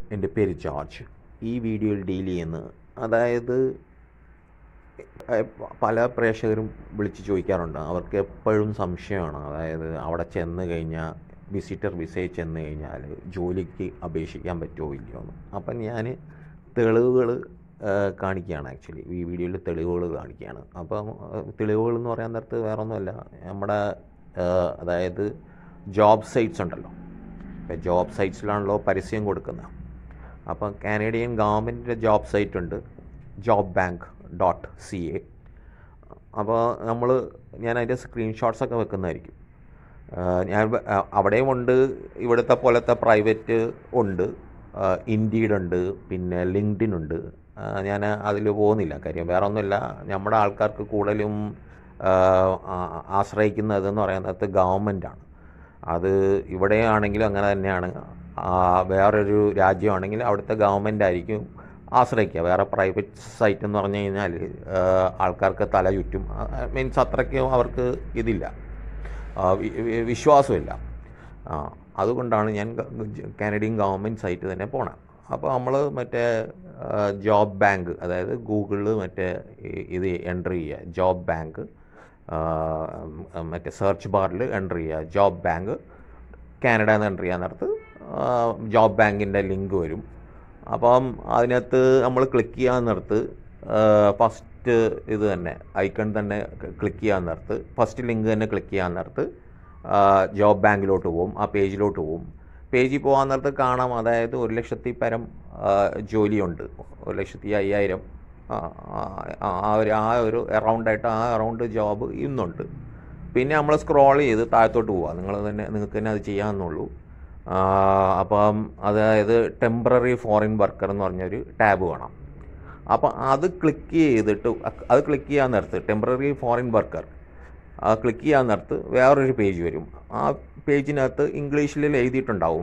എൻ്റെ പേര് ജോർജ്. ഈ വീഡിയോയിൽ ഡീൽ ചെയ്യുന്നത് അതായത് പല പ്രേക്ഷകരും വിളിച്ച് ചോദിക്കാറുണ്ട്. അവർക്ക് എപ്പോഴും സംശയമാണ്. അതായത് അവിടെ ചെന്ന് കഴിഞ്ഞാൽ വിസിറ്റർ വിസയിൽ ചെന്ന് കഴിഞ്ഞാൽ ജോലിക്ക് അപേക്ഷിക്കാൻ പറ്റുമോ ഇല്ലയോ എന്ന്. അപ്പം ഞാൻ തെളിവുകൾ കാണിക്കുകയാണ്. ആക്ച്വലി ഈ വീഡിയോയിൽ തെളിവുകൾ കാണിക്കുകയാണ്. അപ്പം തെളിവുകൾ എന്ന് പറയാൻ നേരത്ത് വേറെ ഒന്നുമല്ല, നമ്മുടെ അതായത് ജോബ് സൈറ്റ്സ് ഉണ്ടല്ലോ. ഇപ്പം ജോബ് സൈറ്റ്സിലാണല്ലോ പരസ്യം കൊടുക്കുന്നത്. അപ്പം കാനഡിയൻ ഗവൺമെൻറ്റിൻ്റെ ജോബ് സൈറ്റ് ഉണ്ട്, jobbank.ca. അപ്പോൾ ഞാൻ അതിൻ്റെ സ്ക്രീൻഷോട്ട്സൊക്കെ വെക്കുന്നതായിരിക്കും. ഞാൻ അവിടെയും ഉണ്ട്, ഇവിടുത്തെ പോലത്തെ പ്രൈവറ്റ് ഉണ്ട്, ഇൻഡീഡ് ഉണ്ട്, പിന്നെ ലിങ്ക്ഡിൻ ഉണ്ട്. ഞാൻ അതിൽ പോകുന്നില്ല. കാര്യം വേറെ ഒന്നുമില്ല, നമ്മുടെ ആൾക്കാർക്ക് കൂടുതലും ആശ്രയിക്കുന്നതെന്ന് പറയുന്നത് ഗവൺമെൻറ്റാണ്. അത് ഇവിടെയാണെങ്കിലും അങ്ങനെ തന്നെയാണ്. വേറൊരു രാജ്യമാണെങ്കിൽ അവിടുത്തെ ഗവൺമെൻറ് ആയിരിക്കും ആശ്രയിക്കുക. വേറെ പ്രൈവറ്റ് സൈറ്റ് എന്ന് പറഞ്ഞു കഴിഞ്ഞാൽ ആൾക്കാർക്ക് തല ചുറ്റും. മീൻസ് അത്രയ്ക്കും അവർക്ക് ഇതില്ല, വിശ്വാസമില്ല. അതുകൊണ്ടാണ് ഞാൻ കാനഡിയൻ ഗവൺമെൻറ് സൈറ്റ് തന്നെ പോകണം. അപ്പോൾ നമ്മൾ മറ്റേ ജോബ് ബാങ്ക്, അതായത് ഗൂഗിളിൽ മറ്റേ ഇത് എൻ്റർ ചെയ്യുക, ജോബ് ബാങ്ക്. മറ്റേ സെർച്ച് ബാറിൽ എൻ്റർ ചെയ്യുക ജോബ് ബാങ്ക് കാനഡ എന്ന് എൻ്റർ ചെയ്യാൻ നേരത്ത് ജോബ് ബാങ്കിൻ്റെ ലിങ്ക് വരും. അപ്പം അതിനകത്ത് നമ്മൾ ക്ലിക്ക് ചെയ്യാൻ നേരത്ത് ഫസ്റ്റ് ഇത് തന്നെ ഐക്കൺ തന്നെ ക്ലിക്ക് ചെയ്യാൻ നേരത്ത് ഫസ്റ്റ് ലിങ്ക് തന്നെ ക്ലിക്ക് ചെയ്യാൻ നേരത്ത് ജോബ് ബാങ്കിലോട്ട് പോകും, ആ പേജിലോട്ട് പോകും. പേജിൽ പോകാൻ നേരത്ത് കാണാം, അതായത് 1,00,000 പരം ജോലിയുണ്ട്, 1,05,000. ആ ഒരു അറൗണ്ടായിട്ട് അറൗണ്ട് ജോബ് ഇന്നുണ്ട്. പിന്നെ നമ്മൾ സ്ക്രോൾ ചെയ്ത് താഴത്തോട്ട് പോവുക. നിങ്ങൾക്ക് തന്നെ അത് ചെയ്യാമെന്നുള്ളൂ. അപ്പം അതായത് ടെമ്പററി ഫോറിൻ വർക്കർ എന്ന് പറഞ്ഞൊരു ടാബ് വേണം. അപ്പം അത് ക്ലിക്ക് ചെയ്യാൻ നേരത്ത് ടെമ്പററി ഫോറിൻ വർക്കർ ക്ലിക്ക് ചെയ്യാൻ നേരത്ത് വേറൊരു പേജ് വരും. ആ പേജിനകത്ത് ഇംഗ്ലീഷിൽ എഴുതിയിട്ടുണ്ടാവും.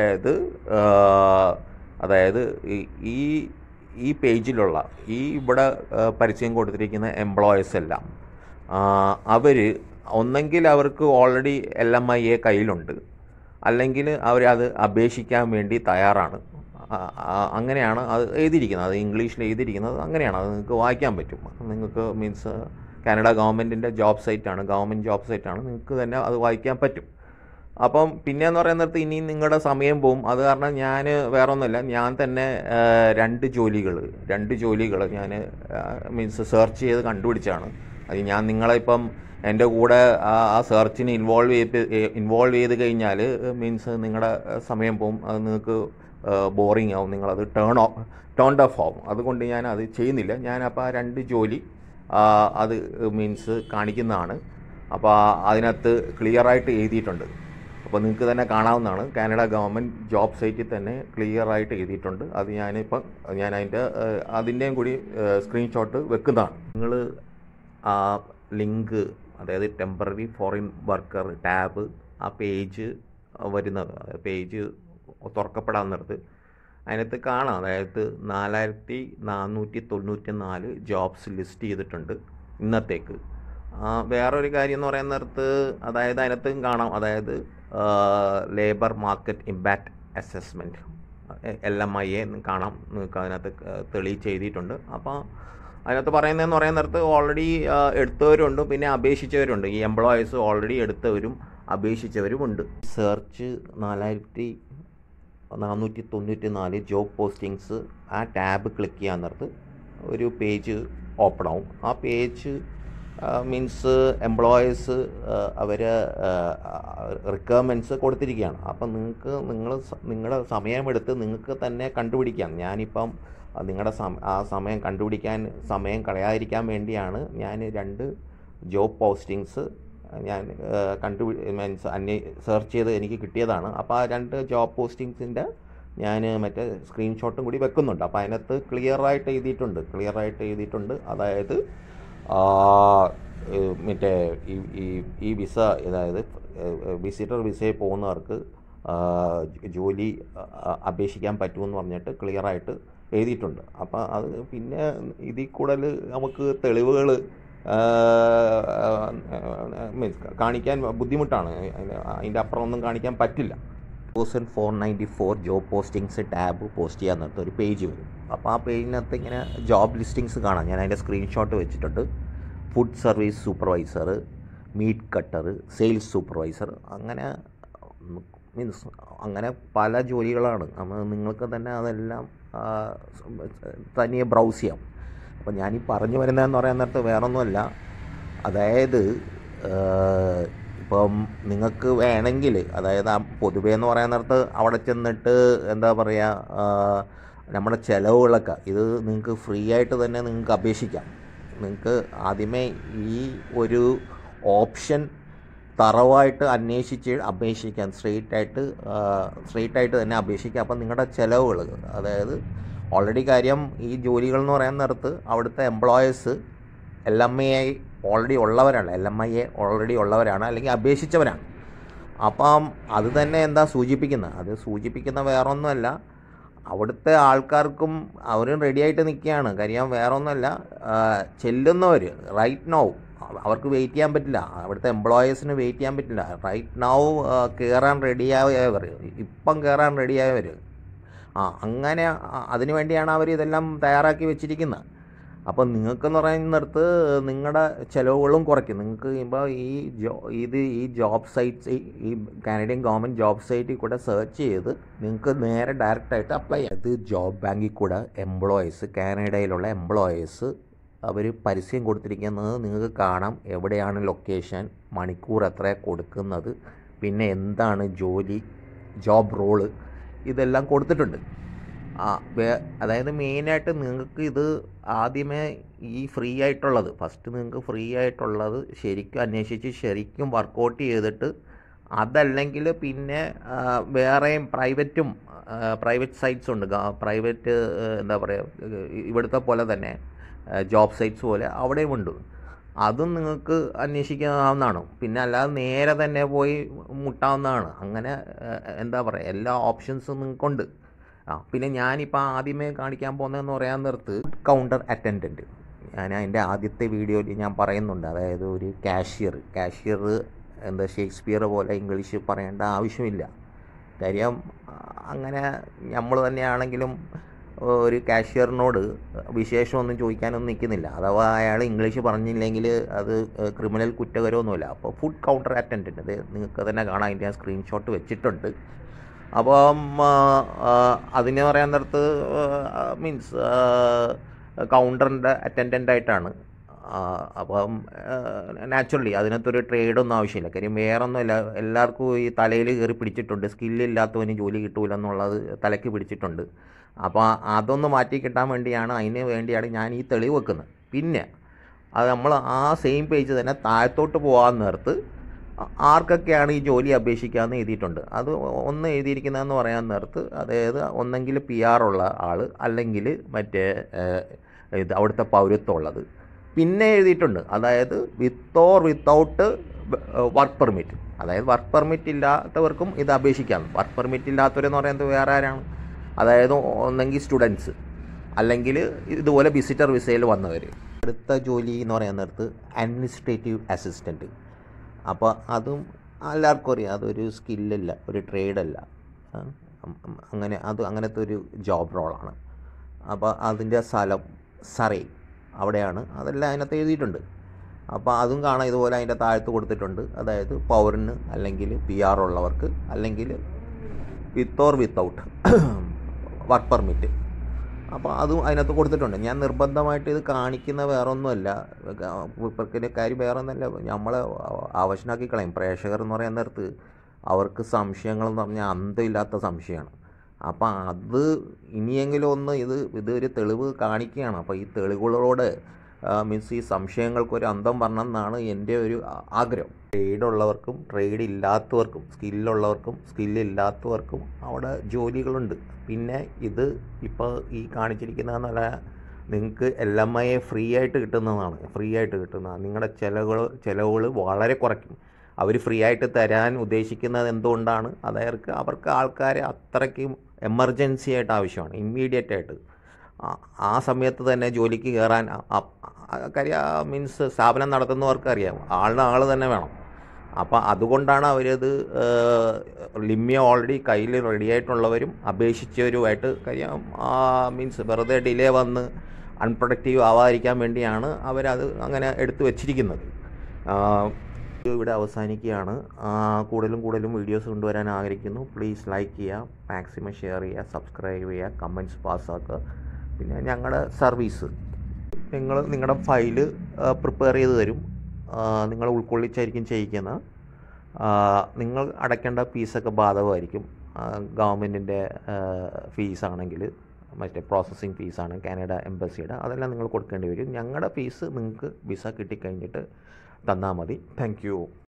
അതായത് ഈ പേജിലുള്ള ഇവിടെ പരസ്യം കൊടുത്തിരിക്കുന്ന എംപ്ലോയീസ് എല്ലാം അവർ ഒന്നെങ്കിൽ അവർക്ക് ഓൾറെഡി LMIA കയ്യിലുണ്ട്, അല്ലെങ്കിൽ അവരത് അപേക്ഷിക്കാൻ വേണ്ടി തയ്യാറാണ്. അങ്ങനെയാണ് അത് എഴുതിയിരിക്കുന്നത്. അത് ഇംഗ്ലീഷിൽ എഴുതിയിരിക്കുന്നത് അങ്ങനെയാണ്. അത് നിങ്ങൾക്ക് വായിക്കാൻ പറ്റും. നിങ്ങൾക്ക് മീൻസ് കാനഡ ഗവൺമെൻറ്റിൻ്റെ ജോബ് സൈറ്റാണ്, ഗവൺമെൻറ് ജോബ് സൈറ്റാണ്, നിങ്ങൾക്ക് തന്നെ അത് വായിക്കാൻ പറ്റും. അപ്പം പിന്നെയെന്ന് പറയുന്നത് ഇനി നിങ്ങളുടെ സമയം പോവും. അത് കാരണം ഞാൻ വേറെ ഒന്നുമില്ല, ഞാൻ തന്നെ രണ്ട് ജോലികൾ ഞാൻ മീൻസ് സെർച്ച് ചെയ്ത് കണ്ടുപിടിച്ചാണ്. അത് ഞാൻ നിങ്ങളിപ്പം എൻ്റെ കൂടെ ആ സെർച്ചിന് ഇൻവോൾവ് ചെയ്ത് കഴിഞ്ഞാൽ മീൻസ് നിങ്ങളുടെ സമയം പോവും, അത് നിങ്ങൾക്ക് ബോറിങ് ആവും, നിങ്ങളത് ടേൺ ഓഫ് ആവും. അതുകൊണ്ട് ഞാൻ അത് ചെയ്യുന്നില്ല. ഞാനപ്പോൾ ആ രണ്ട് ജോലി അത് മീൻസ് കാണിക്കുന്നതാണ്. അപ്പോൾ അതിനകത്ത് ക്ലിയറായിട്ട് എഴുതിയിട്ടുണ്ട്. അപ്പോൾ നിങ്ങൾക്ക് തന്നെ കാണാവുന്നതാണ്. കാനഡ ഗവൺമെൻറ് ജോബ് സൈറ്റിൽ തന്നെ ക്ലിയറായിട്ട് എഴുതിയിട്ടുണ്ട്. അത് ഞാൻ അതിൻ്റെയും കൂടി സ്ക്രീൻഷോട്ട് വെക്കുന്നതാണ്. നിങ്ങൾ ആ ലിങ്ക്, അതായത് ടെമ്പററി ഫോറിൻ വർക്കർ ടാബ്, ആ പേജ് പേജ് തുറക്കപ്പെടാൻ നേരത്ത് അതിനകത്ത് കാണാം. അതായത് 4,494 ജോബ്സ് ലിസ്റ്റ് ചെയ്തിട്ടുണ്ട് ഇന്നത്തേക്ക്. വേറൊരു കാര്യം എന്ന് പറയുന്ന നേരത്ത് അതായത് അതിനകത്തും കാണാം, അതായത് labour market impact assessment LMIA കാണാം. നിങ്ങൾക്ക് അതിനകത്ത് തെളിയിച്ച് എഴുതിയിട്ടുണ്ട്. അപ്പോൾ അതിനകത്ത് പറയുന്നതെന്ന് പറയുന്ന നേരത്ത് ഓൾറെഡി എടുത്തവരുണ്ട്, പിന്നെ അപേക്ഷിച്ചവരുണ്ട്. ഈ എംപ്ലോയീസ് ഓൾറെഡി എടുത്തവരും അപേക്ഷിച്ചവരുമുണ്ട്. സെർച്ച് 4,494 ജോബ് പോസ്റ്റിങ്സ്, ആ ടാബ് ക്ലിക്ക് ചെയ്യാൻ നേരത്ത് ഒരു പേജ് ഓപ്പൺ ആവും. ആ പേജ് മീൻസ് എംപ്ലോയീസ് അവർ റിക്വയർമെൻറ്റ്സ് കൊടുത്തിരിക്കുകയാണ്. അപ്പം നിങ്ങളുടെ സമയമെടുത്ത് നിങ്ങൾക്ക് തന്നെ കണ്ടുപിടിക്കാം. ഞാനിപ്പം നിങ്ങളുടെ ആ സമയം കളയാതിരിക്കാൻ വേണ്ടിയാണ് ഞാൻ രണ്ട് ജോബ് പോസ്റ്റിങ്സ് ഞാൻ സെർച്ച് ചെയ്ത് എനിക്ക് കിട്ടിയതാണ്. അപ്പോൾ ആ രണ്ട് ജോബ് പോസ്റ്റിങ്സിൻ്റെ ഞാൻ മറ്റേ സ്ക്രീൻഷോട്ടും കൂടി വെക്കുന്നുണ്ട്. അപ്പോൾ അതിനകത്ത് ക്ലിയറായിട്ട് എഴുതിയിട്ടുണ്ട്. അതായത് മറ്റേ ഈ വിസ, അതായത് വിസിറ്റർ വിസയിൽ പോകുന്നവർക്ക് ജോലി അപേക്ഷിക്കാൻ പറ്റുമെന്ന് പറഞ്ഞിട്ട് ക്ലിയറായിട്ട് എഴുതിയിട്ടുണ്ട്. അപ്പോൾ അത് പിന്നെ ഇതിൽ കൂടുതൽ നമുക്ക് തെളിവുകൾ മീൻസ് കാണിക്കാൻ ബുദ്ധിമുട്ടാണ്. അതിൻ്റെ അപ്പുറം ഒന്നും കാണിക്കാൻ പറ്റില്ല. 494 ജോബ് പോസ്റ്റിങ്സ് ടാബ് പോസ്റ്റ് ചെയ്യാൻ നേരത്തെ ഒരു പേജ് വരും. അപ്പോൾ ആ പേജിനകത്ത് ഇങ്ങനെ ജോബ് ലിസ്റ്റിങ്സ് കാണാം. ഞാൻ അതിൻ്റെ സ്ക്രീൻഷോട്ട് വെച്ചിട്ടുണ്ട്. Food service supervisor, meat cutter, sales supervisor, അങ്ങനെ മീൻസ് അങ്ങനെ പല ജോലികളാണ്. നിങ്ങൾക്ക് തന്നെ അതെല്ലാം തനിയെ ബ്രൗസ് ചെയ്യാം. അപ്പോൾ ഞാനീ പറഞ്ഞു വരുന്നതെന്ന് പറയാൻ നേരത്ത് വേറൊന്നുമല്ല, അതായത് ഇപ്പം നിങ്ങൾക്ക് വേണമെങ്കിൽ, അതായത് ആ പൊതുവേ എന്ന് പറയാൻ നേരത്ത് അവിടെ ചെന്നിട്ട് എന്താ പറയുക, നമ്മുടെ ചിലവുകളൊക്കെ ഇത് നിങ്ങൾക്ക് ഫ്രീ ആയിട്ട് തന്നെ നിങ്ങൾക്ക് അപേക്ഷിക്കാം. നിങ്ങൾക്ക് ആദ്യമേ ഈ ഒരു ഓപ്ഷൻ തറവായിട്ട് അന്വേഷിച്ച് അപേക്ഷിക്കാം. സ്ട്രെയിറ്റ് ആയിട്ട് തന്നെ അപേക്ഷിക്കാം. അപ്പം നിങ്ങളുടെ ചിലവുകൾ, അതായത് ഓൾറെഡി കാര്യം ഈ ജോലികൾ എന്ന് പറയാൻ നേരത്ത് അവിടുത്തെ എംപ്ലോയേഴ്സ് LMIA ഓൾറെഡി ഉള്ളവരാണ്, LMIA ഓൾറെഡി ഉള്ളവരാണ്, അല്ലെങ്കിൽ അപേക്ഷിച്ചവരാണ്. അപ്പം അത് തന്നെ എന്താ സൂചിപ്പിക്കുന്നത്, അത് സൂചിപ്പിക്കുന്ന വേറൊന്നുമല്ല, അവിടുത്തെ ആൾക്കാർക്കും അവരും റെഡിയായിട്ട് നിൽക്കുകയാണ്. കാര്യം വേറൊന്നുമല്ല, ചെല്ലുന്നവർ റൈറ്റ് നൗ അവർക്ക് വെയിറ്റ് ചെയ്യാൻ പറ്റില്ല, അവിടുത്തെ എംപ്ലോയേഴ്സിന് വെയിറ്റ് ചെയ്യാൻ പറ്റില്ല. റൈറ്റ് നൗ കയറാൻ റെഡിയായവർ, ഇപ്പം കയറാൻ റെഡിയായവർ, അങ്ങനെ അതിനു വേണ്ടിയാണ് അവർ ഇതെല്ലാം തയ്യാറാക്കി വെച്ചിരിക്കുന്നത്. അപ്പോൾ നിങ്ങൾക്കെന്ന് പറയുന്നിടത്ത് നിങ്ങളുടെ ചിലവുകളും കുറയ്ക്കും. നിങ്ങൾക്ക് ഇപ്പോൾ ഈ ജോബ് സൈറ്റ്സ്, ഈ കാനഡിയൻ ഗവൺമെൻറ് ജോബ് സൈറ്റിൽ കൂടെ സെർച്ച് ചെയ്ത് നിങ്ങൾക്ക് നേരെ ഡയറക്റ്റായിട്ട് അപ്ലൈ ചെയ്യാം. ഇത് ജോബ് ബാങ്കിൽ കൂടെ എംപ്ലോയീസ്, കാനഡയിലുള്ള എംപ്ലോയീസ് അവർ പരസ്യം കൊടുത്തിരിക്കുന്നത് നിങ്ങൾക്ക് കാണാം. എവിടെയാണ് ലൊക്കേഷൻ, മണിക്കൂർ എത്ര കൊടുക്കുന്നത്, പിന്നെ എന്താണ് ജോലി, ജോബ് റോള്, ഇതെല്ലാം കൊടുത്തിട്ടുണ്ട്. അതായത് മെയിനായിട്ട് നിങ്ങൾക്ക് ഇത് ആദ്യമേ ഈ ഫ്രീ ആയിട്ടുള്ളത്, ഫസ്റ്റ് നിങ്ങൾക്ക് ഫ്രീ ആയിട്ടുള്ളത് ശരിക്കും അന്വേഷിച്ച് ശരിക്കും വർക്കൗട്ട് ചെയ്തിട്ട്, അതല്ലെങ്കിൽ പിന്നെ വേറെയും പ്രൈവറ്റ് സൈറ്റ്സ് ഉണ്ട്, പ്രൈവറ്റ് എന്താ പറയുക, ഇവിടുത്തെ പോലെ തന്നെ ജോബ് സൈറ്റ്സ് പോലെ അവിടെയും ഉണ്ട്. അതും നിങ്ങൾക്ക് അന്വേഷിക്കാവുന്നതാണ്. പിന്നെ അല്ലാതെ നേരെ തന്നെ പോയി മുട്ടാവുന്നതാണ്. അങ്ങനെ എന്താ പറയുക, എല്ലാ ഓപ്ഷൻസും നിങ്ങൾക്കുണ്ട്. പിന്നെ ഞാനിപ്പോൾ ആദ്യമേ കാണിക്കാൻ പോകുന്നതെന്ന് പറയാൻ നേരത്ത് കൗണ്ടർ അറ്റൻഡൻറ്റ്, ഞാൻ അതിൻ്റെ ആദ്യത്തെ വീഡിയോയിൽ ഞാൻ പറയുന്നുണ്ട്. അതായത് ഒരു കാഷ്യർ എന്താ ഷേക്സ്പിയർ പോലെ ഇംഗ്ലീഷ് പറയേണ്ട ആവശ്യമില്ല. കാര്യം അങ്ങനെ നമ്മൾ തന്നെയാണെങ്കിലും ഒരു കാഷ്യറിനോട് വിശേഷമൊന്നും ചോദിക്കാനൊന്നും നിൽക്കുന്നില്ല. അഥവാ അയാൾ ഇംഗ്ലീഷ് പറഞ്ഞില്ലെങ്കിൽ അത് ക്രിമിനൽ കുറ്റകരമൊന്നുമില്ല. അപ്പോൾ ഫുഡ് കൗണ്ടർ അറ്റൻഡൻറ്റ്, അത് നിങ്ങൾക്ക് തന്നെ കാണാം, അതിൻ്റെ ഞാൻ സ്ക്രീൻഷോട്ട് വെച്ചിട്ടുണ്ട്. അപ്പം അതിന് പറയാൻ നേരത്ത് മീൻസ് കൗണ്ടറിൻ്റെ അറ്റൻഡൻ്റായിട്ടാണ്. അപ്പം നാച്ചുറലി അതിനകത്തൊരു ട്രേഡൊന്നും ആവശ്യമില്ല. കാര്യം വേറൊന്നുമില്ല, എല്ലാവർക്കും ഈ തലയിൽ കയറി പിടിച്ചിട്ടുണ്ട്, സ്കില്ലില്ലാത്തവന് ജോലി കിട്ടൂല എന്നുള്ളത് തലയ്ക്ക് പിടിച്ചിട്ടുണ്ട്. അപ്പോൾ അതൊന്ന് മാറ്റി കിട്ടാൻ വേണ്ടിയാണ്, അതിന് വേണ്ടിയാണ് ഞാൻ ഈ തെളിവ് വെക്കുന്നത്. പിന്നെ അത് നമ്മൾ ആ സെയിം പേജ് തന്നെ താഴത്തോട്ട് പോകാൻ നേരത്ത് ആർക്കൊക്കെയാണ് ഈ ജോലി അപേക്ഷിക്കാമെന്ന് എഴുതിയിട്ടുണ്ട്. അത് ഒന്ന് എഴുതിയിരിക്കുന്നതെന്ന് പറയാൻ നേരത്ത്, അതായത് ഒന്നെങ്കിൽ PR ഉള്ള ആൾ, അല്ലെങ്കിൽ മറ്റേ ഇത് അവിടുത്തെ പൗരത്വം ഉള്ളത്. പിന്നെ എഴുതിയിട്ടുണ്ട്, അതായത് with or without work permit, അതായത് വർക്ക് പെർമിറ്റ് ഇല്ലാത്തവർക്കും ഇത് അപേക്ഷിക്കാം. വർക്ക് പെർമിറ്റ് ഇല്ലാത്തവരെന്ന് പറയുന്നത് വേറെ ആരാണ്, അതായത് ഒന്നെങ്കിൽ സ്റ്റുഡൻസ്, അല്ലെങ്കിൽ ഇതുപോലെ വിസിറ്റർ വിസയിൽ വന്നവർ. അടുത്ത ജോലി എന്ന് പറയാൻ നേരത്ത് അഡ്മിനിസ്ട്രേറ്റീവ് അസിസ്റ്റൻറ്റ്. അപ്പോൾ അതും എല്ലാവർക്കും അറിയാം, അതൊരു സ്കില്ലല്ല, ഒരു ട്രേഡല്ല, അങ്ങനത്തെ ഒരു ജോബ് റോളാണ്. അപ്പോൾ അതിൻ്റെ സ്ഥലം സറേ അവിടെയാണ്, അതെല്ലാം അതിനകത്ത് എഴുതിയിട്ടുണ്ട്. അപ്പോൾ അതും കാണാം, ഇതുപോലെ അതിൻ്റെ താഴത്ത് കൊടുത്തിട്ടുണ്ട്. അതായത് പൗരന്, അല്ലെങ്കിൽ PR ഉള്ളവർക്ക്, അല്ലെങ്കിൽ with or without work permit. അപ്പോൾ അതും അതിനകത്ത് കൊടുത്തിട്ടുണ്ട്. ഞാൻ നിർബന്ധമായിട്ട് ഇത് കാണിക്കുന്ന വേറെ ഒന്നുമല്ല, ഇപ്പോഴത്തെ കാര്യം വേറെ ഒന്നുമല്ല, നമ്മളെ ആവശ്യമാക്കി കളയും. പ്രേക്ഷകർ എന്ന് പറയാൻ നേരത്ത് അവർക്ക് സംശയങ്ങളെന്ന് പറഞ്ഞാൽ അന്തമില്ലാത്ത സംശയമാണ്. അപ്പം അത് ഇനിയെങ്കിലും ഒന്ന് ഇതൊരു തെളിവ് കാണിക്കുകയാണ്. അപ്പോൾ ഈ തെളിവുകളോട് മീൻസ് ഈ സംശയങ്ങൾക്കൊരു അന്തം വരണമെന്നാണ് എൻ്റെ ഒരു ആഗ്രഹം. ട്രേഡുള്ളവർക്കും ട്രേഡ് ഇല്ലാത്തവർക്കും, സ്കില്ലുള്ളവർക്കും സ്കില്ലില്ലാത്തവർക്കും അവിടെ ജോലികളുണ്ട്. പിന്നെ ഇത് ഇപ്പോൾ ഈ കാണിച്ചിരിക്കുന്നതെന്ന് പറഞ്ഞാൽ നിങ്ങൾക്ക് LMIA ഫ്രീ ആയിട്ട് കിട്ടുന്നതാണ്. നിങ്ങളുടെ ചിലവുകൾ വളരെ കുറയ്ക്കും. അവർ ഫ്രീ ആയിട്ട് തരാൻ ഉദ്ദേശിക്കുന്നത് എന്തുകൊണ്ടാണ്, അതായത് അവർക്ക് ആൾക്കാരെ അത്രയ്ക്കും എമർജൻസി ആയിട്ട് ആവശ്യമാണ്, ഇമ്മീഡിയറ്റ് ആയിട്ട് ആ സമയത്ത് തന്നെ ജോലിക്ക് കയറാൻ. കാര്യം മീൻസ് സ്ഥാപനം നടത്തുന്നവർക്ക് അറിയാം, ആൾ തന്നെ വേണം. അപ്പോൾ അതുകൊണ്ടാണ് അവരത് ലിമ്യ ഓൾറെഡി കയ്യിൽ റെഡി ആയിട്ടുള്ളവരും അപേക്ഷിച്ചവരുമായിട്ട് കാര്യം മീൻസ് വെറുതെ ഡിലേ വന്ന് അൺപ്രൊഡക്റ്റീവ് ആവാതിരിക്കാൻ വേണ്ടിയാണ് അവരത് അങ്ങനെ എടുത്തു വച്ചിരിക്കുന്നത്. ഇവിടെ അവസാനിക്കുകയാണ്. കൂടുതലും വീഡിയോസ് കൊണ്ടുവരാൻ ആഗ്രഹിക്കുന്നു. പ്ലീസ് ലൈക്ക് ചെയ്യുക, മാക്സിമം ഷെയർ ചെയ്യുക, സബ്സ്ക്രൈബ് ചെയ്യുക, കമൻറ്റ്സ് പാസ്സാക്കുക. പിന്നെ ഞങ്ങളുടെ സർവീസ് നിങ്ങളുടെ ഫയല് പ്രിപ്പയർ ചെയ്ത് തരും. നിങ്ങൾ ഉൾക്കൊള്ളിച്ചായിരിക്കും ചെയ്യിക്കുന്നത്. നിങ്ങൾ അടയ്ക്കേണ്ട ഫീസൊക്കെ ബാധകമായിരിക്കും. ഗവൺമെൻറ്റിൻ്റെ ഫീസാണെങ്കിൽ, മറ്റേ പ്രോസസ്സിങ് ഫീസാണ് കാനഡ എംബസിയുടെ, അതെല്ലാം നിങ്ങൾ കൊടുക്കേണ്ടി വരും. ഞങ്ങളുടെ ഫീസ് നിങ്ങൾക്ക് വിസ കിട്ടിക്കഴിഞ്ഞിട്ട് തന്നാൽ മതി. Thank U.